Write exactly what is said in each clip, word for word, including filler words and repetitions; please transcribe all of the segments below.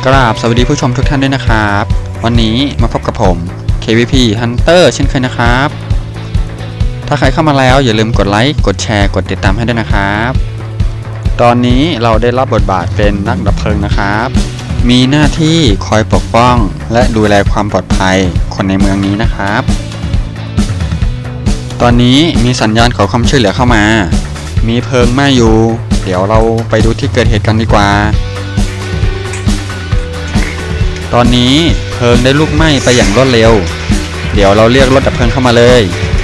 กราบสวัสดีผู้ชมทุกท่านด้วยนะครับวันนี้มาพบกับผม เค วี พี Hunter เช่นเคยนะครับถ้าใครเข้ามาแล้วอย่าลืมกดไลค์กดแชร์กดติดตามให้ด้วยนะครับตอนนี้เราได้รับบทบาทเป็นนักดับเพลิงนะครับมีหน้าที่คอยปกป้องและดูแลความปลอดภัยคนในเมืองนี้นะครับตอนนี้มีสัญญาณขอความช่วยเหลือเข้ามามีเพลิงไหม้อยู่เดี๋ยวเราไปดูที่เกิดเหตุกันดีกว่าตอนนี้เพลิงได้ลุกไหม้ไปอย่างรวดเร็วเดี๋ยวเราเรียกรถดับเพลิงเข้ามาเลย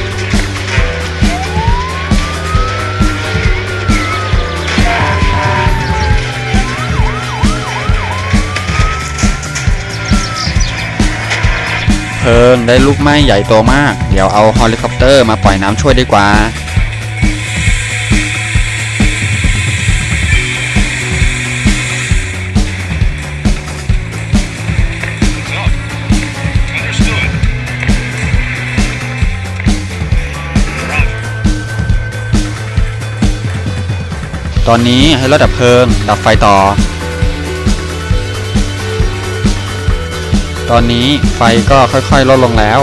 เพลิงได้ลุกไหม้ใหญ่โตมากเดี๋ยวเอาเฮลิคอปเตอร์มาปล่อยน้ำช่วยดีกว่าตอนนี้ให้รถดับเพลิงดับไฟต่อตอนนี้ไฟก็ค่อยๆลดลงแล้ว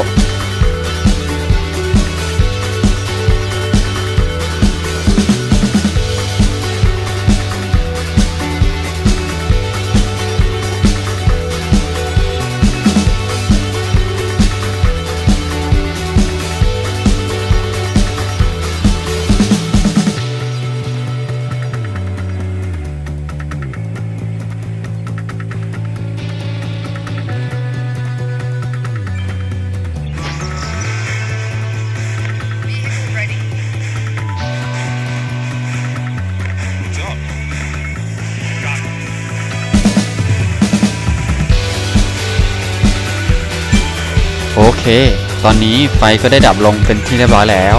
โอเคตอนนี้ไฟก็ได้ดับลงเป็นที่เรียบร้อยแล้ว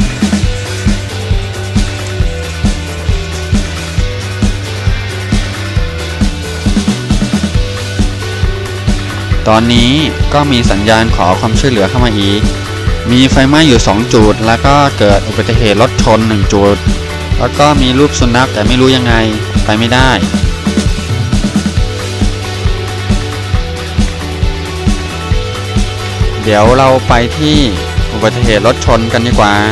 ตอนนี้ก็มีสัญญาณขอความช่วยเหลือเข้ามาอีกมีไฟไหม้อยู่สองจุดแล้วก็เกิดอุบัติเหตุรถชนหนึ่งจุดแล้วก็มีรูปสุนัขแต่ไม่รู้ยังไงไปไม่ได้เดี๋ยวเราไปที่อุบัติเหตุรถชนกันดีกว่า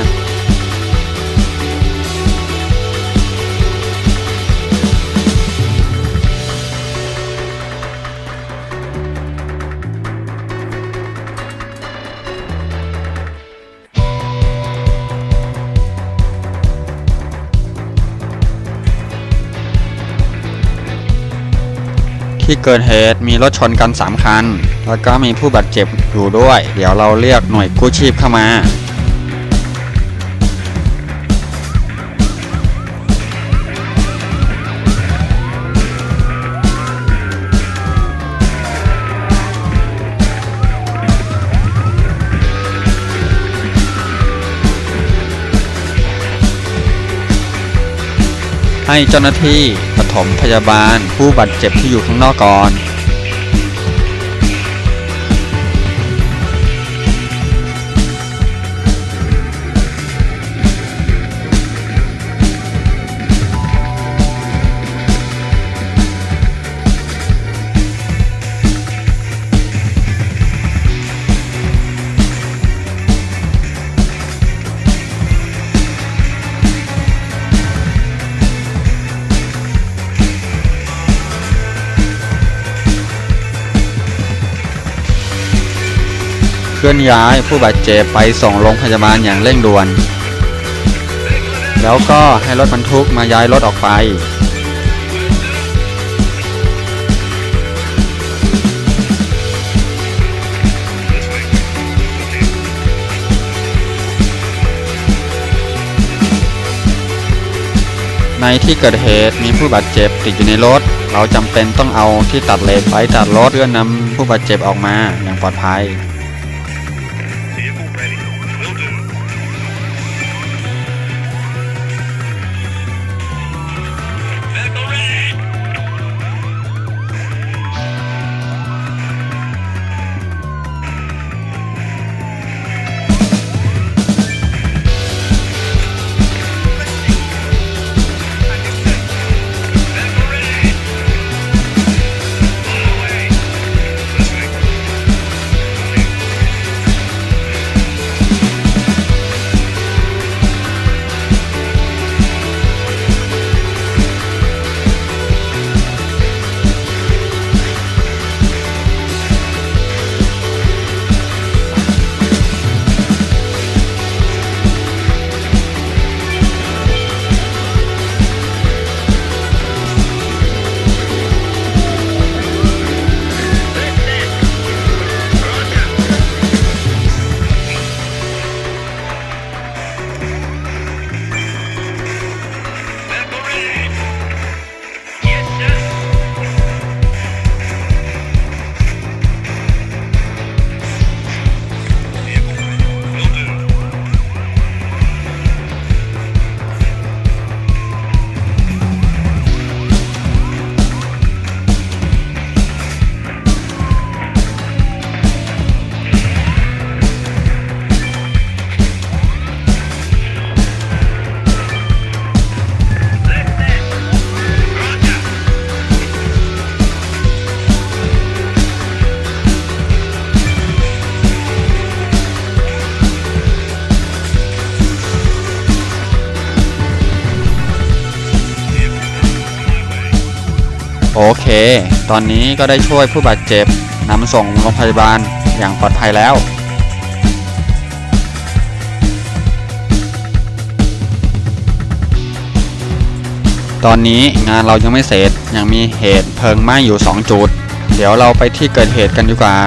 ที่เกิดเหตุมีรถชนกันสามคันแล้วก็มีผู้บาดเจ็บอยู่ด้วยเดี๋ยวเราเรียกหน่วยกู้ชีพเข้ามาให้เจ้าหน้าที่ปฐมพยาบาลผู้บาดเจ็บที่อยู่ข้างนอกก่อนเคลื่อนย้ายผู้บาดเจ็บไปส่งโรงพยาบาลอย่างเร่งด่วนแล้วก็ให้รถบรรทุกมาย้ายรถออกไปในที่เกิดเหตุมีผู้บาดเจ็บติดอยู่ในรถเราจำเป็นต้องเอาที่ตัดเหล็กไปตัดรถเพื่อนำผู้บาดเจ็บออกมาอย่างปลอดภัยโอเคตอนนี้ก็ได้ช่วยผู้บาดเจ็บนำส่งโรงพยาบาลอย่างปลอดภัยแล้วตอนนี้งานเรายังไม่เสร็จยังมีเหตุเพลิงไหม้อยู่สองจุดเดี๋ยวเราไปที่เกิดเหตุกันดีกว่า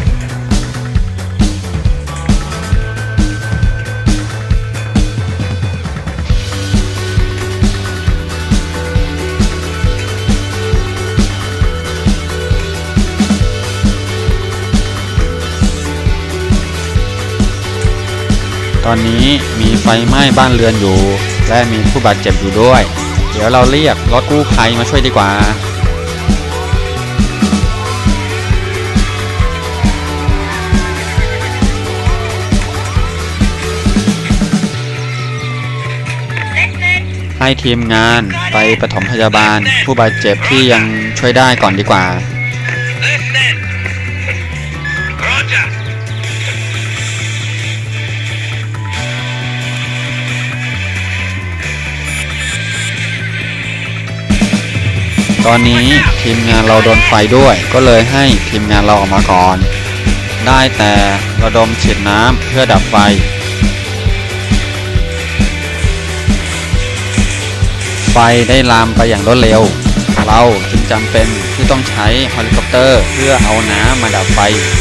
ตอนนี้มีไฟไหม้บ้านเรือนอยู่และมีผู้บาดเจ็บอยู่ด้วยเดี๋ยวเราเรียกรถกู้ภัยมาช่วยดีกว่าให้ทีมงานไปปฐมพยาบาลผู้บาดเจ็บที่ยังช่วยได้ก่อนดีกว่าตอนนี้ทีมงานเราโดนไฟด้วยก็เลยให้ทีมงานเราออกมาก่อนได้แต่ระดมฉีดน้ำเพื่อดับไฟไฟได้ลามไปอย่างรวดเร็วเราจึงจำเป็นที่ต้องใช้เฮลิคอปเตอร์เพื่อเอาน้ำมาดับไฟ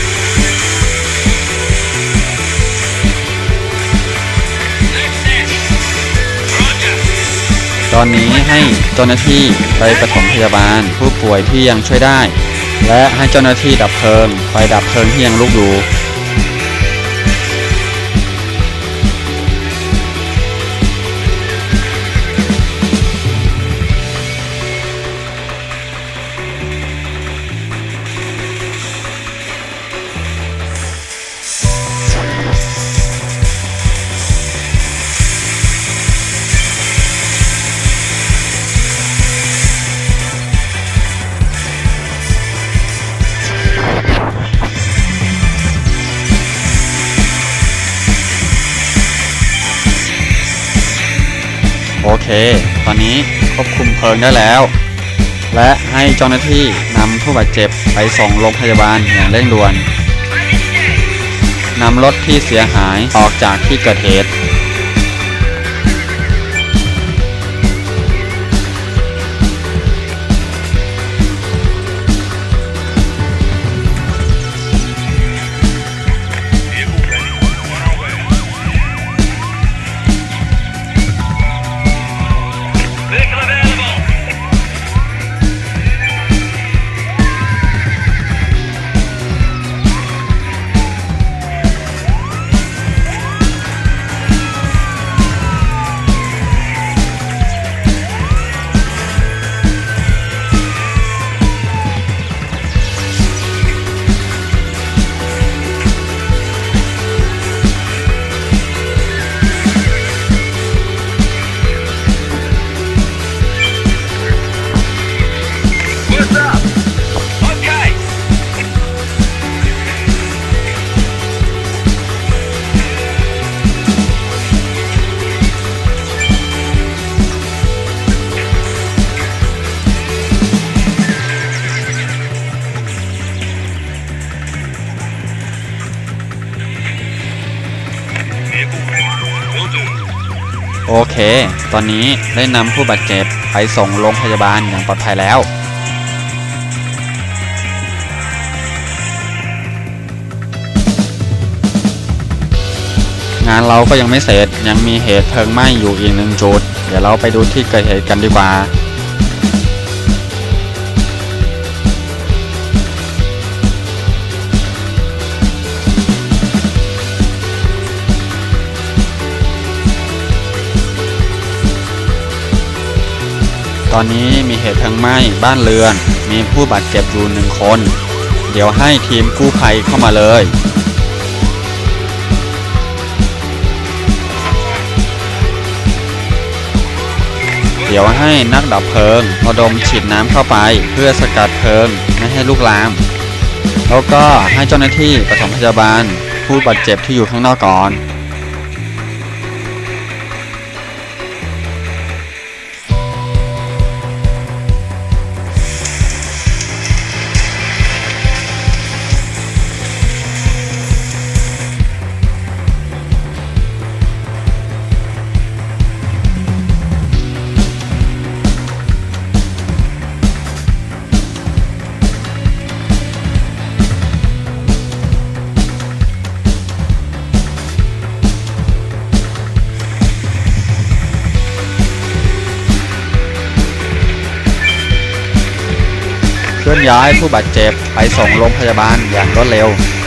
ตอนนี้ให้เจ้าหน้าที่ไปปฐมพยาบาลผู้ป่วยที่ยังช่วยได้และให้เจ้าหน้าที่ดับเพลิงไฟดับเพลิงที่ยังลุกอยู่โอเคตอนนี้ควบคุมเพลิงได้แล้วและให้เจ้าหน้าที่นำผู้บาดเจ็บไปส่งโรงพยาบาลอย่างเร่งด่วนนำรถที่เสียหายออกจากที่เกิดเหตุโอเคตอนนี้ได้นำผู้บาดเจ็บไปส่งโรงพยาบาลอย่างปลอดภัยแล้วงานเราก็ยังไม่เสร็จยังมีเหตุเพลิงไหม้อยู่อีกหนึ่งจุดเดี๋ยวเราไปดูที่เกิดเหตุกันดีกว่าตอนนี้มีเหตุเพลิงไหม้บ้านเรือนมีผู้บาดเจ็บอยู่หนึ่งคนเดี๋ยวให้ทีมกู้ภัยเข้ามาเลยเดี๋ยวให้นักดับเพลิงระดมฉีดน้ำเข้าไปเพื่อสกัดเพลิงไม่ให้ลุกลามแล้วก็ให้เจ้าหน้าที่ปฐมพยาบาลผู้บาดเจ็บที่อยู่ข้างนอกก่อนย้ายผู้บาดเจ็บไปส่งโรงพยาบาลอย่างรวดเร็ว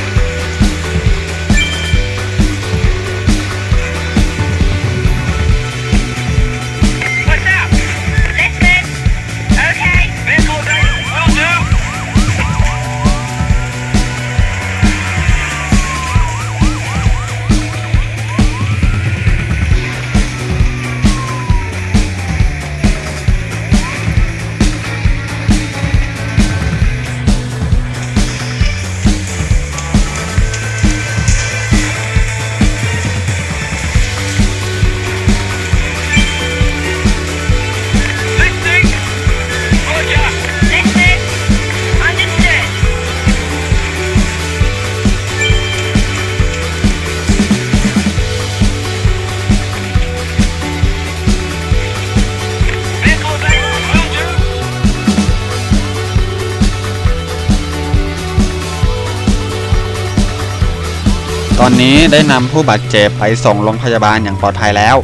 ตอนนี้ได้นำผู้บาดเจ็บไปส่งโรงพยาบาลอย่างปลอดภัยแล้ว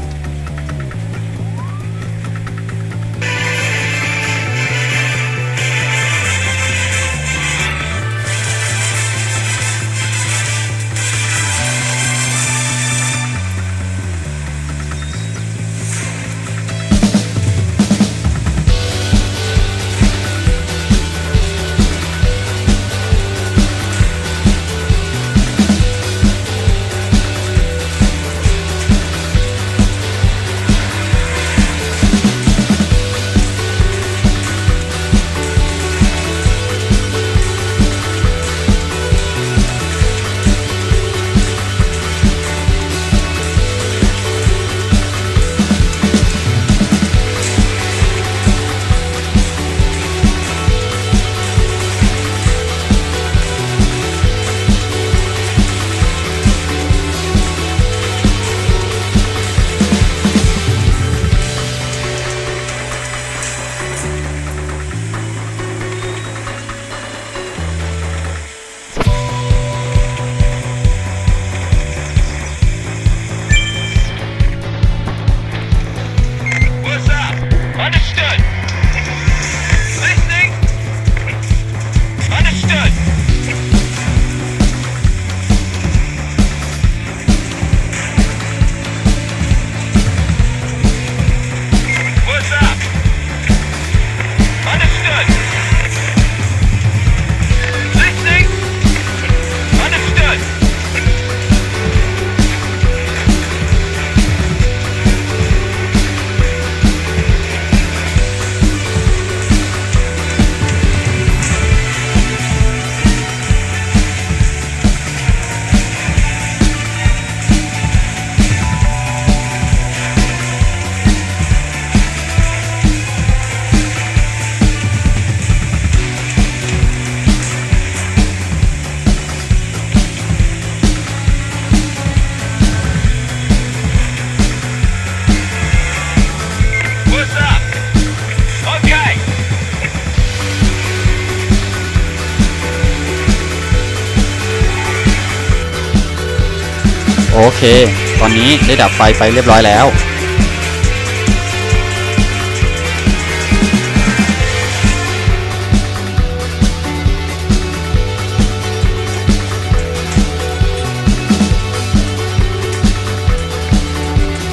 โอเคตอนนี้ได้ดับไฟไปเรียบร้อยแล้ว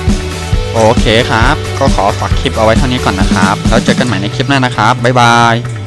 โอเคครับก็ขอฝากคลิปเอาไว้เท่านี้ก่อนนะครับแล้วเจอกันใหม่ในคลิปหน้านะครับบ๊ายบาย